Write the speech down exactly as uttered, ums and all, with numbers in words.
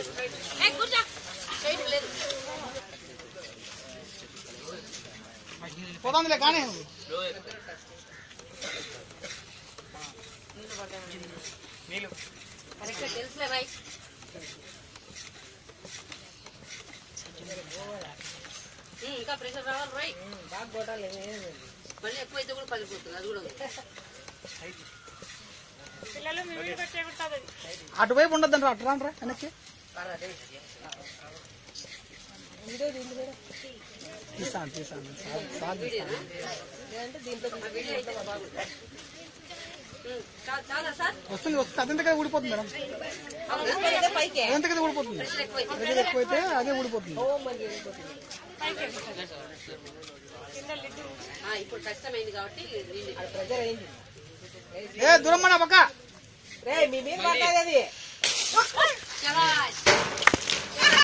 పోతాందిలే కానీ నీళ్ళు తెలుసులే బాయ్. ఇంకా ప్రెషర్ రావాలి రాయ్. బాగా కొట్టాలి, మళ్ళీ ఎక్కువైతే కూడా పగిలిపోతుంది. అది కూడా అటువైపు ఉండద్దండి, అటు రాండ్రా వెనక్కి. తీసాను తీసాను వస్తుంది వస్తుంది. అదంతగా ఊడిపోతుంది మేడం, అదంతగా ఊడిపోతుంది. ప్రెషర్ ఎక్కువైతే అదే ఊడిపోతుంది. ఇప్పుడు కష్టమైంది కాబట్టి ఏ దూరం మన పక్క.